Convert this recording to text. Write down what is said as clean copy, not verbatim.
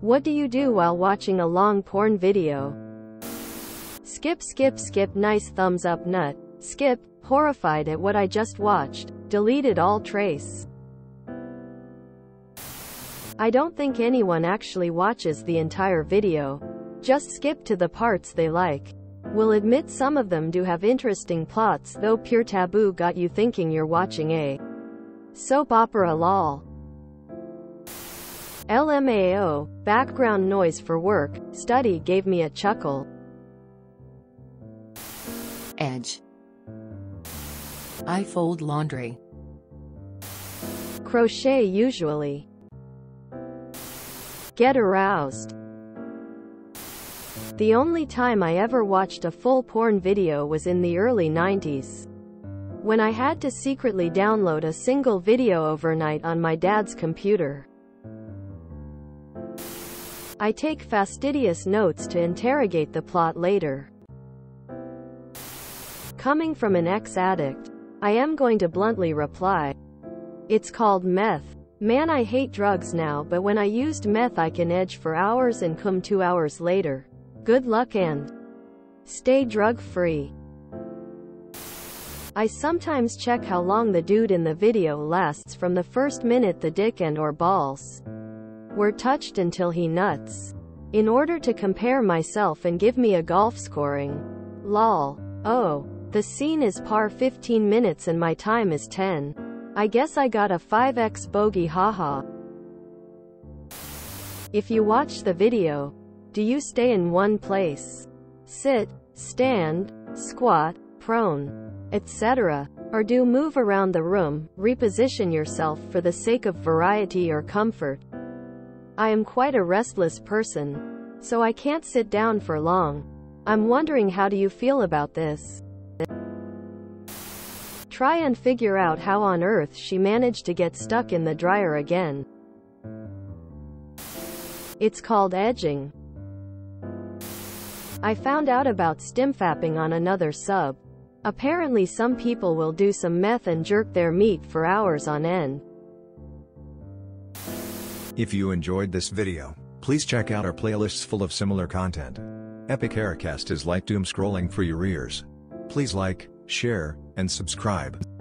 What do you do while watching a long porn video? Skip, skip, skip. Nice thumbs up nut. Skip, horrified at what I just watched. Deleted all trace. I don't think anyone actually watches the entire video. Just skip to the parts they like. Will admit some of them do have interesting plots, though pure taboo got you thinking you're watching a soap opera. Lol. LMAO, background noise for work, study gave me a chuckle. Edge. I fold laundry. Crochet usually. Get aroused. The only time I ever watched a full porn video was in the early 90s. When I had to secretly download a single video overnight on my dad's computer. I take fastidious notes to interrogate the plot later. Coming from an ex-addict, I am going to bluntly reply. It's called meth. Man, I hate drugs now, but when I used meth I can edge for hours and come 2 hours later. Good luck and stay drug-free. I sometimes check how long the dude in the video lasts from the first minute the dick and or balls were touched until he nuts, in order to compare myself and give me a golf scoring. Lol. Oh, the scene is par 15 minutes and my time is 10. I guess I got a 5x bogey, haha. If you watch the video, do you stay in one place? Sit, stand, squat, prone, etc. Or do move around the room, reposition yourself for the sake of variety or comfort? I am quite a restless person, so I can't sit down for long. I'm wondering, how do you feel about this? Try and figure out how on earth she managed to get stuck in the dryer again. It's called edging. I found out about stimfapping on another sub. Apparently some people will do some meth and jerk their meat for hours on end. If you enjoyed this video, please check out our playlists full of similar content. Epic Haircast is like doom scrolling for your ears. Please like, share, and subscribe.